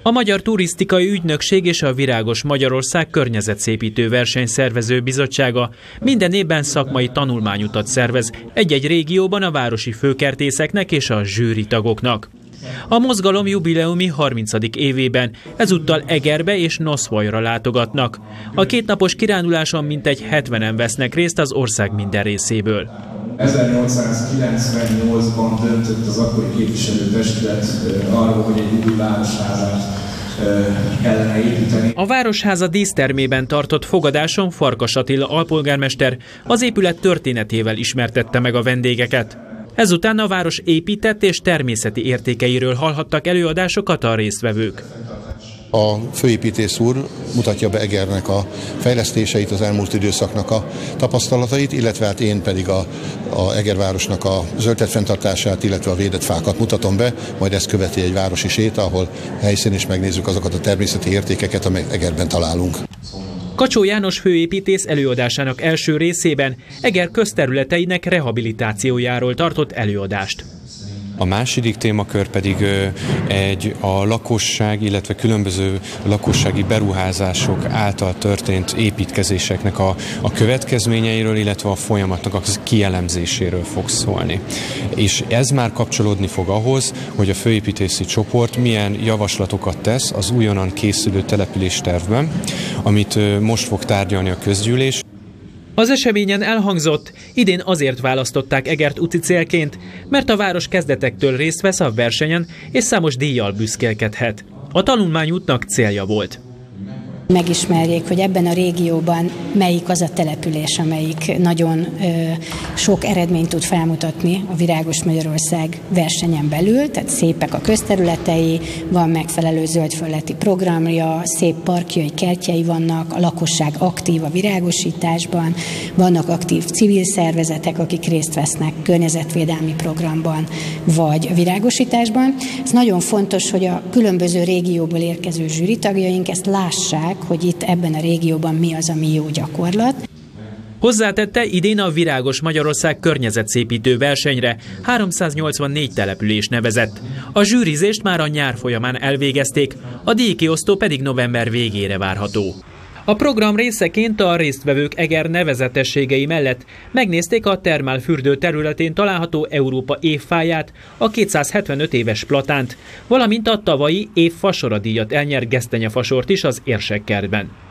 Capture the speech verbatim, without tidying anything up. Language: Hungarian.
A Magyar Turisztikai Ügynökség és a Virágos Magyarország Környezetszépítő Versenyszervező Bizottsága minden évben szakmai tanulmányutat szervez egy-egy régióban a városi főkertészeknek és a zsűritagoknak. A mozgalom jubileumi harmincadik évében ezúttal Egerbe és Noszvajra látogatnak. A kétnapos kiránduláson mintegy hetvenen vesznek részt az ország minden részéből. ezernyolcszázkilencvennyolcban döntött az akkori képviselőtestület arról, hogy egy új városházát kellene építeni. A Városháza dísztermében tartott fogadáson Farkas Attila alpolgármester az épület történetével ismertette meg a vendégeket. Ezután a város épített és természeti értékeiről hallhattak előadásokat a résztvevők. A főépítész úr mutatja be Egernek a fejlesztéseit, az elmúlt időszaknak a tapasztalatait, illetve hát én pedig a, a Egervárosnak a zöldterület fenntartását, illetve a védett fákat mutatom be, majd ezt követi egy városi séta, ahol helyszínen is megnézzük azokat a természeti értékeket, amelyek Egerben találunk. Kacsó János főépítész előadásának első részében Eger közterületeinek rehabilitációjáról tartott előadást. A második témakör pedig egy a lakosság, illetve különböző lakossági beruházások által történt építkezéseknek a, a következményeiről, illetve a folyamatnak a kielemzéséről fog szólni. És ez már kapcsolódni fog ahhoz, hogy a főépítészi csoport milyen javaslatokat tesz az újonnan készülő településtervben, amit most fog tárgyalni a közgyűlés. Az eseményen elhangzott, idén azért választották Egert úti célként, mert a város kezdetektől részt vesz a versenyen és számos díjjal büszkélkedhet. A tanulmányútnak célja volt. Megismerjék, hogy ebben a régióban melyik az a település, amelyik nagyon ö, sok eredményt tud felmutatni a Virágos Magyarország versenyen belül, tehát szépek a közterületei, van megfelelő zöldföldi programja, szép parkjai, kertjei vannak, a lakosság aktív a virágosításban, vannak aktív civil szervezetek, akik részt vesznek környezetvédelmi programban vagy virágosításban. Ez nagyon fontos, hogy a különböző régióból érkező zsűritagjaink ezt lássák, hogy itt ebben a régióban mi az, ami jó gyakorlat. Hozzátette, idén a Virágos Magyarország környezetszépítő versenyre háromszáznyolcvannégy település nevezett. A zsűrizést már a nyár folyamán elvégezték, a díjkiosztó pedig november végére várható. A program részeként a résztvevők Eger nevezetességei mellett megnézték a termálfürdő területén található Európa évfáját, a kétszázhetvenöt éves platánt, valamint a tavalyi év fasora díjat elnyert gesztenyefasort is az Érsekkertben.